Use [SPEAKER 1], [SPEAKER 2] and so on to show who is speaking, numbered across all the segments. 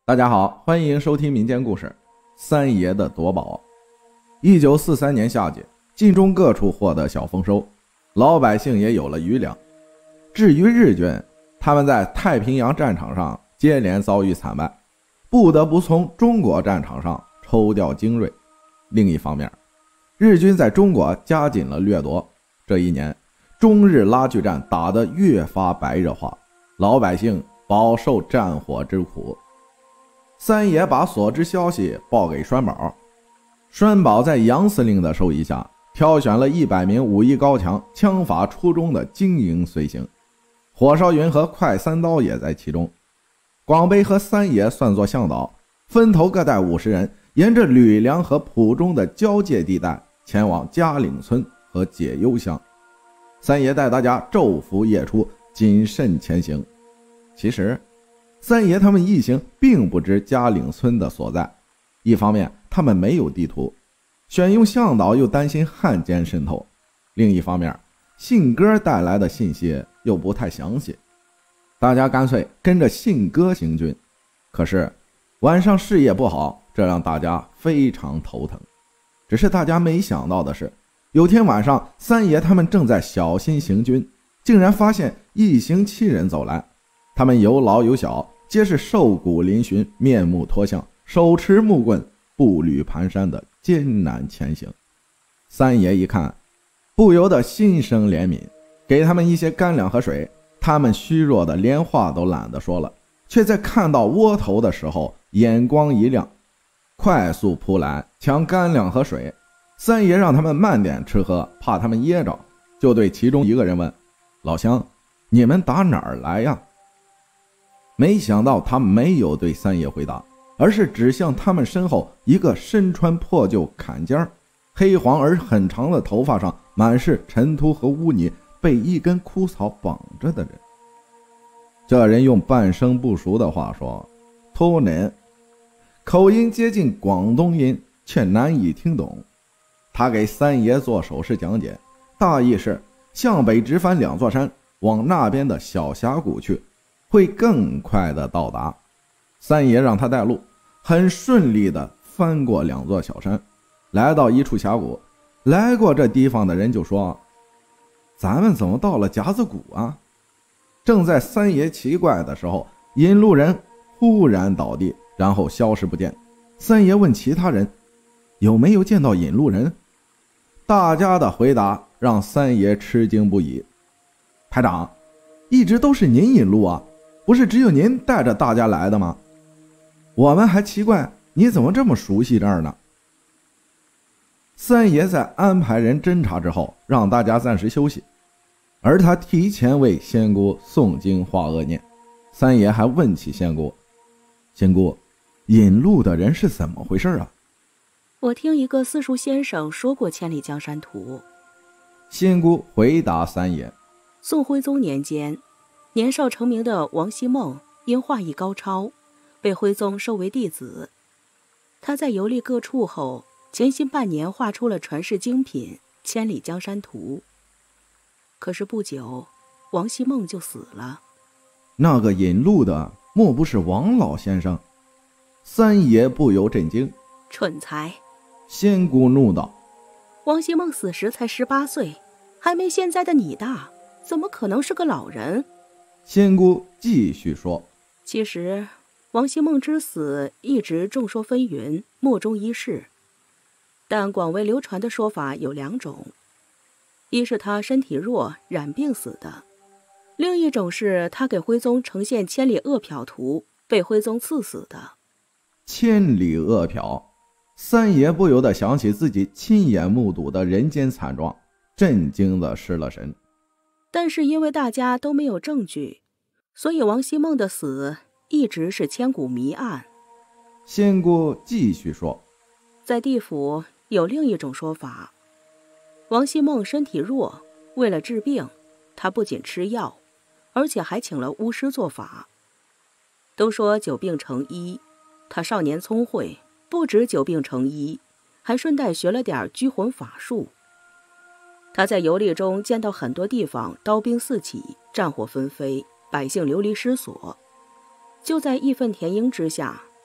[SPEAKER 1] 大家好，欢迎收听民间故事三爷的夺宝。1943年夏季，晋中各处获得小丰收，老百姓也有了余粮。至于日军，他们在太平洋战场上接连遭遇惨败，不得不从中国战场上抽调精锐。另一方面，日军在中国加紧了掠夺。这一年，中日拉锯战打得越发白热化，老百姓饱受战火之苦。三爷把所知消息报给栓宝，栓宝在杨司令的授意下，挑选了100名武艺高强、枪法出众的精英随行，火烧云和快三刀也在其中。广悲和三爷算作向导，分头各带50人，沿着吕梁和蒲中的交界地带前往嘉岭村和解忧乡。三爷带大家昼伏夜出，谨慎前行。其实三爷他们一行并不知嘉岭村的所在，一方面他们没有地图，选用向导又担心汉奸渗透，另一方面信鸽带来的信息又不太详细，大家干脆跟着信鸽行军。可是晚上视野不好，这让大家非常头疼。只是大家没想到的是，有天晚上三爷他们正在小心行军，竟然发现一行7人走来，他们有老有小，皆是瘦骨嶙峋，面目脱相，手持木棍，步履蹒跚的艰难前行。三爷一看，不由得心生怜悯，给他们一些干粮和水。他们虚弱的连话都懒得说了，却在看到窝头的时候眼光一亮，快速扑来抢干粮和水。三爷让他们慢点吃喝，怕他们噎着，就对其中一个人问：老乡，你们打哪儿来呀？没想到他没有对三爷回答，而是指向他们身后一个身穿破旧坎肩，黑黄而很长的头发上满是尘土和污泥，被一根枯草绑着的人。这人用半生不熟的话说：托人，口音接近广东音，却难以听懂。他给三爷做手势讲解，大意是向北直翻2座山，往那边的小峡谷去，会更快的到达。三爷让他带路，很顺利的翻过2座小山，来到一处峡谷。来过这地方的人就说：咱们怎么到了夹子谷啊？正在三爷奇怪的时候，引路人忽然倒地，然后消失不见。三爷问其他人有没有见到引路人，大家的回答让三爷吃惊不已。排长，一直都是您引路啊，不是只有您带着大家来的吗？我们还奇怪你怎么这么熟悉这儿呢。三爷在安排人侦查之后，让大家暂时休息，而他提前为仙姑诵经化恶念。三爷还问起仙姑：仙姑，引路的人是怎么回事啊？
[SPEAKER 2] 我听一个私塾先生说过千里江山图。
[SPEAKER 1] 仙姑回答三爷：
[SPEAKER 2] 宋徽宗年间，年少成名的王希孟因画艺高超，被徽宗收为弟子。他在游历各处后，潜心半年画出了传世精品《千里江山图》。可是不久，王希孟就死了。
[SPEAKER 1] 那个引路的莫不是王老先生？三爷不由震惊。
[SPEAKER 2] 蠢材！
[SPEAKER 1] 仙姑怒道：
[SPEAKER 2] 王希孟死时才18岁，还没现在的你大，怎么可能是个老人？
[SPEAKER 1] 仙姑继续说：
[SPEAKER 2] 其实王希孟之死一直众说纷纭，莫衷一是，但广为流传的说法有2种，一是他身体弱染病死的，另一种是他给徽宗呈现千里饿殍图，被徽宗赐死的。
[SPEAKER 1] 千里饿殍，三爷不由得想起自己亲眼目睹的人间惨状，震惊地失了神。
[SPEAKER 2] 但是因为大家都没有证据，所以王希孟的死一直是千古谜案。
[SPEAKER 1] 仙姑继续说：
[SPEAKER 2] 在地府有另一种说法，王希孟身体弱，为了治病，他不仅吃药，而且还请了巫师做法。都说久病成医，他少年聪慧，不止久病成医，还顺带学了点拘魂法术。他在游历中见到很多地方刀兵四起，战火纷飞，百姓流离失所。就在义愤填膺之下，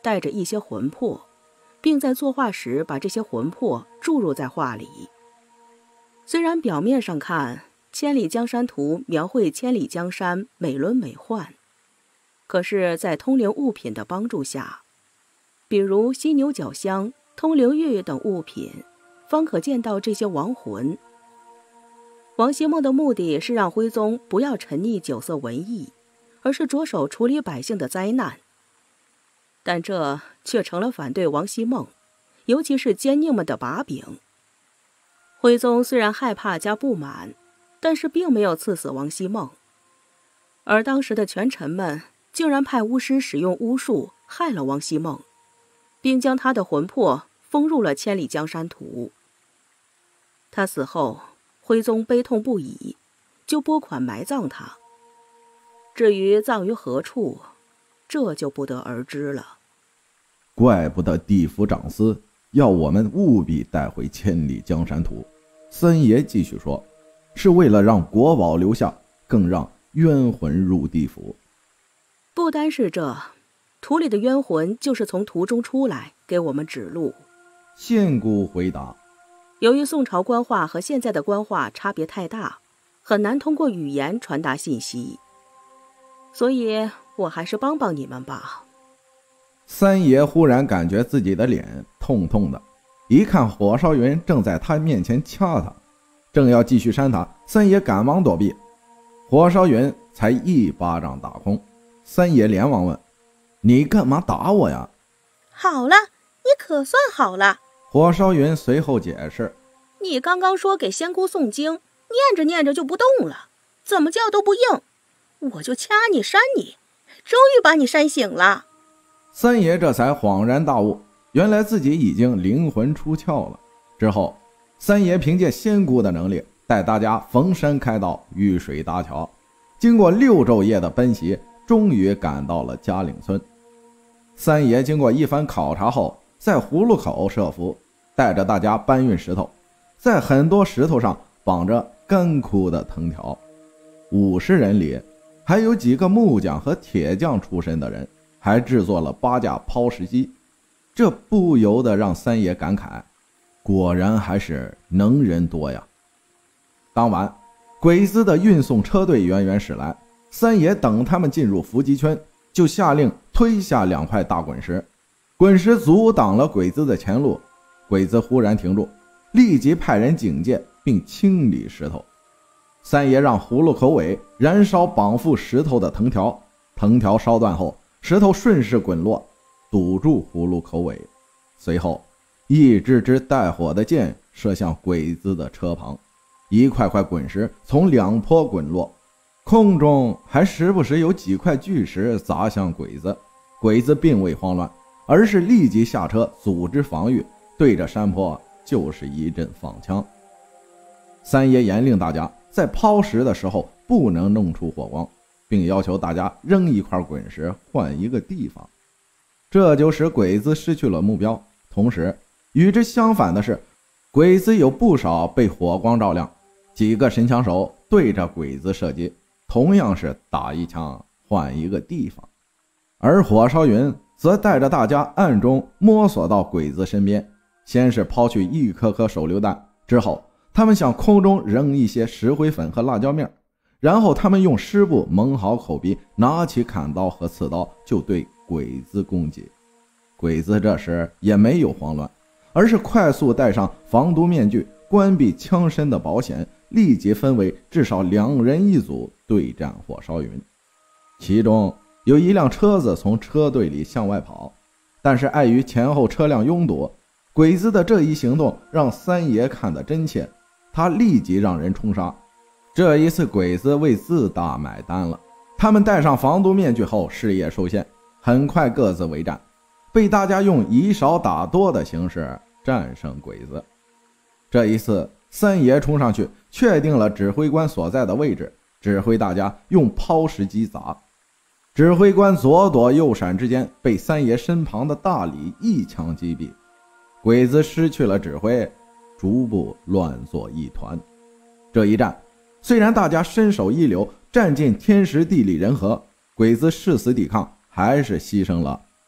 [SPEAKER 2] 带着一些魂魄，并在作画时把这些魂魄注入在画里。虽然表面上看，《千里江山图》描绘千里江山美轮美奂，可是在通灵物品的帮助下，比如犀牛角香、通灵玉等物品，方可见到这些亡魂。王希孟的目的是让徽宗不要沉溺酒色文艺，而是着手处理百姓的灾难。但这却成了反对王希孟，尤其是奸佞们的把柄。徽宗虽然害怕加不满，但是并没有赐死王希孟，而当时的权臣们竟然派巫师使用巫术害了王希孟，并将他的魂魄封入了《千里江山图》。他死后，徽宗悲痛不已，就拨款埋葬他。至于葬于何处，这就不得而知了。
[SPEAKER 1] 怪不得地府长司要我们务必带回《千里江山图》。三爷继续说，是为了让国宝留下，更让冤魂入地府。
[SPEAKER 2] 不单是这，图里的冤魂就是从图中出来，给我们指路。
[SPEAKER 1] 县姑回答，
[SPEAKER 2] 由于宋朝官话和现在的官话差别太大，很难通过语言传达信息，所以我还是帮帮你们吧。
[SPEAKER 1] 三爷忽然感觉自己的脸痛痛的，一看火烧云正在他面前掐他，正要继续扇他，三爷赶忙躲避，火烧云才一巴掌打空。三爷连忙问，你干嘛打我呀？
[SPEAKER 2] 好了，你可算好了。
[SPEAKER 1] 火烧云随后解释，
[SPEAKER 2] 你刚刚说给仙姑诵经，念着念着就不动了，怎么叫都不应，我就掐你扇你，终于把你扇醒了。
[SPEAKER 1] 三爷这才恍然大悟，原来自己已经灵魂出窍了。之后，三爷凭借仙姑的能力，带大家逢山开道，遇水搭桥，经过6昼夜的奔袭，终于赶到了嘉陵村。三爷经过一番考察后，在葫芦口设伏，带着大家搬运石头，在很多石头上绑着干枯的藤条。50人里，还有几个木匠和铁匠出身的人，还制作了8架抛石机。这不由得让三爷感慨，果然还是能人多呀。当晚，鬼子的运送车队远远驶来，三爷等他们进入伏击圈，就下令推下2块大滚石，滚石阻挡了鬼子的前路。鬼子忽然停住，立即派人警戒并清理石头。三爷让葫芦口尾燃烧绑缚石头的藤条，藤条烧断后，石头顺势滚落，堵住葫芦口尾。随后，一支支带火的箭射向鬼子的车旁，一块块滚石从2坡滚落，空中还时不时有几块巨石砸向鬼子。鬼子并未慌乱，而是立即下车组织防御，对着山坡就是一阵放枪。三爷严令大家在抛石的时候不能弄出火光，并要求大家扔一块滚石换一个地方，这就使鬼子失去了目标。同时与之相反的是，鬼子有不少被火光照亮，几个神枪手对着鬼子射击，同样是打一枪换一个地方。而火烧云则带着大家暗中摸索到鬼子身边，先是抛去一颗颗手榴弹，之后他们向空中扔一些石灰粉和辣椒面，然后他们用湿布蒙好口鼻，拿起砍刀和刺刀就对鬼子攻击。鬼子这时也没有慌乱，而是快速戴上防毒面具，关闭枪身的保险，立即分为至少2人一组对战火烧云。其中有一辆车子从车队里向外跑，但是碍于前后车辆拥堵，鬼子的这一行动让三爷看得真切，他立即让人冲杀。这一次鬼子为自大买单了，他们戴上防毒面具后视野受限，很快各自为战，被大家用以少打多的形式战胜鬼子。这一次三爷冲上去确定了指挥官所在的位置，指挥大家用抛石机砸。指挥官左躲右闪之间，被三爷身旁的大李一枪击毙。鬼子失去了指挥，逐步乱作一团。这一战虽然大家身手一流，战尽天时地利人和，鬼子誓死抵抗，还是牺牲了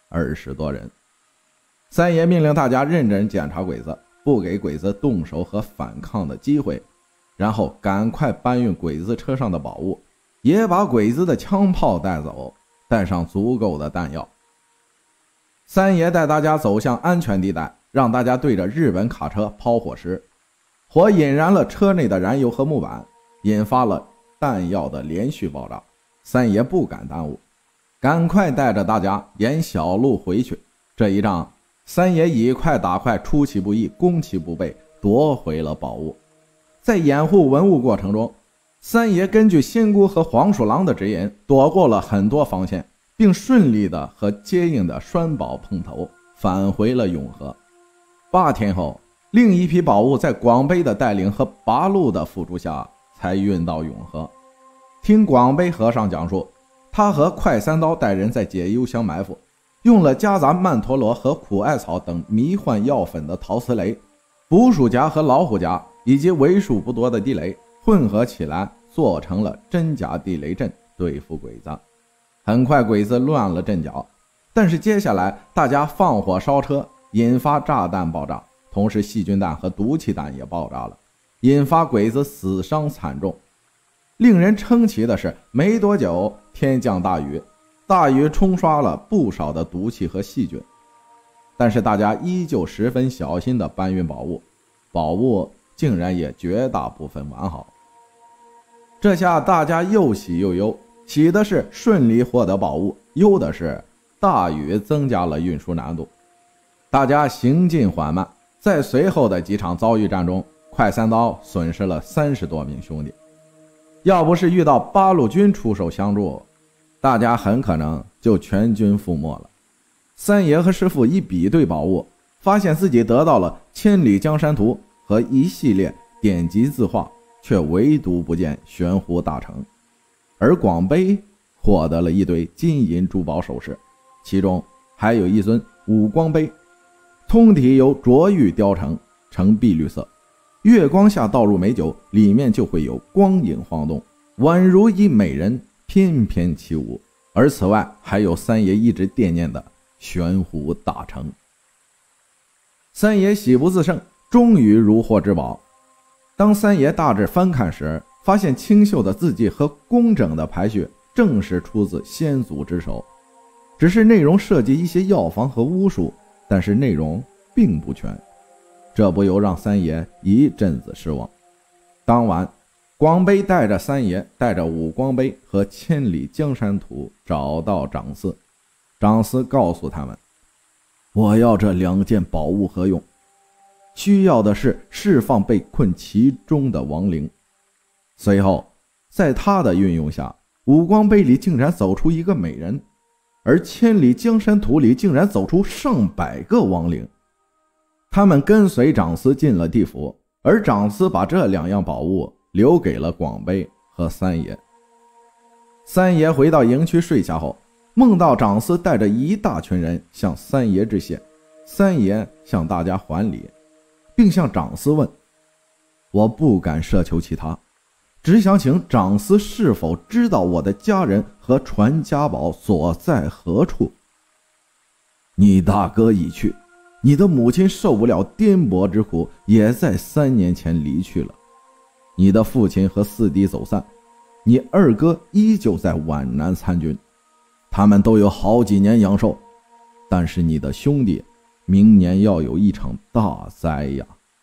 [SPEAKER 1] 20多人。三爷命令大家认真检查鬼子，不给鬼子动手和反抗的机会，然后赶快搬运鬼子车上的宝物，也把鬼子的枪炮带走，带上足够的弹药。三爷带大家走向安全地带，让大家对着日本卡车抛火时，火引燃了车内的燃油和木板，引发了弹药的连续爆炸。三爷不敢耽误，赶快带着大家沿小路回去。这一仗，三爷以快打快，出其不意，攻其不备，夺回了宝物。在掩护文物过程中，三爷根据仙姑和黄鼠狼的指引，躲过了很多防线，并顺利的和接应的栓宝碰头，返回了永和。8天后，另一批宝物在广悲的带领和八路的辅助下才运到永和。听广悲和尚讲述，他和快三刀带人在解忧乡埋伏，用了夹杂曼陀罗和苦艾草等迷幻药粉的陶瓷雷、捕鼠夹和老虎夹以及为数不多的地雷混合起来，做成了真假地雷阵，对付鬼子。很快鬼子乱了阵脚，但是接下来大家放火烧车，引发炸弹爆炸，同时细菌弹和毒气弹也爆炸了，引发鬼子死伤惨重。令人称奇的是，没多久天降大雨，大雨冲刷了不少的毒气和细菌，但是大家依旧十分小心地搬运宝物，宝物竟然也绝大部分完好。这下大家又喜又忧，喜的是顺利获得宝物，忧的是大雨增加了运输难度。大家行进缓慢，在随后的几场遭遇战中，快三刀损失了30多名兄弟。要不是遇到八路军出手相助，大家很可能就全军覆没了。三爷和师傅一比对宝物，发现自己得到了千里江山图和一系列典籍字画，却唯独不见玄壶大成。而广悲获得了一堆金银珠宝首饰，其中还有一尊五光杯，通体由琢玉雕成，呈碧绿色，月光下倒入美酒，里面就会有光影晃动，宛如一美人翩翩起舞。而此外还有三爷一直惦念的玄壶大成。三爷喜不自胜，终于如获至宝。当三爷大致翻看时，发现清秀的字迹和工整的排序正是出自先祖之手，只是内容涉及一些药方和巫术，但是内容并不全，这不由让三爷一阵子失望。当晚，广悲带着三爷，带着五光杯和千里江山图找到长司。长司告诉他们，我要这2件宝物何用？需要的是释放被困其中的亡灵。随后在他的运用下，五光杯里竟然走出一个美人，而千里江山图里竟然走出上百个亡灵。他们跟随长司进了地府，而长司把这2样宝物留给了广悲和三爷。三爷回到营区睡下后，梦到长司带着一大群人向三爷致谢，三爷向大家还礼，并向长司问，我不敢奢求其他，只想请长司是否知道我的家人和传家宝所在何处？你大哥已去，你的母亲受不了颠簸之苦，也在3年前离去了。你的父亲和4弟走散，你二哥依旧在皖南参军，他们都有好几年阳寿，但是你的兄弟明年要有一场大灾呀。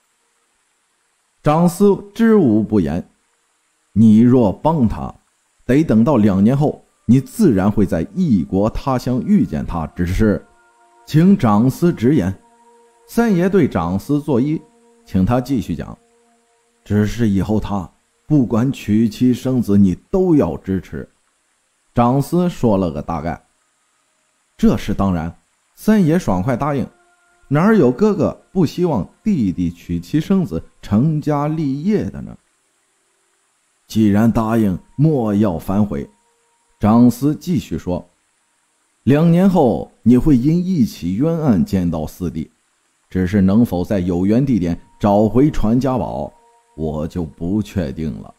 [SPEAKER 1] 长司知无不言，你若帮他，得等到2年后，你自然会在异国他乡遇见他，只是请长司直言。三爷对长司作揖，请他继续讲，只是以后他不管娶妻生子，你都要支持。长司说了个大概。这是当然，三爷爽快答应，哪有哥哥不希望弟弟娶妻生子成家立业的呢？既然答应，莫要反悔。长司继续说，2年后你会因一起冤案见到4弟，只是能否在有缘地点找回传家宝，我就不确定了。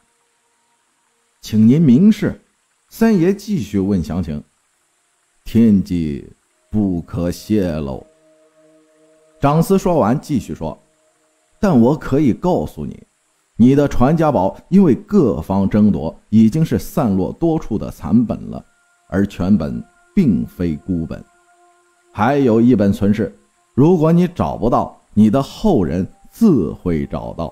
[SPEAKER 1] 请您明示。三爷继续问详情。天机不可泄露。长司说完继续说，但我可以告诉你，你的传家宝因为各方争夺，已经是散落多处的残本了，而全本并非孤本，还有一本存世，如果你找不到，你的后人自会找到。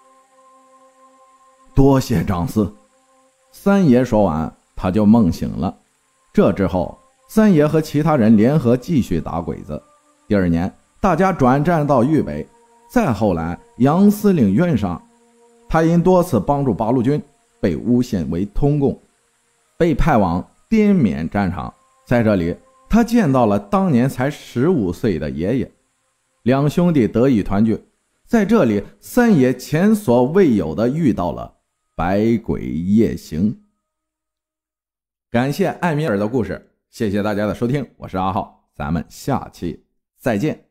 [SPEAKER 1] 多谢长司。三爷说完，他就梦醒了。这之后，三爷和其他人联合继续打鬼子。第二年，大家转战到豫北。再后来，杨司令冤上，他因多次帮助八路军，被诬陷为通共，被派往滇缅战场。在这里，他见到了当年才15岁的爷爷，两兄弟得以团聚。在这里，三爷前所未有的遇到了百鬼夜行。感谢艾米尔的故事，谢谢大家的收听，我是阿浩，咱们下期再见。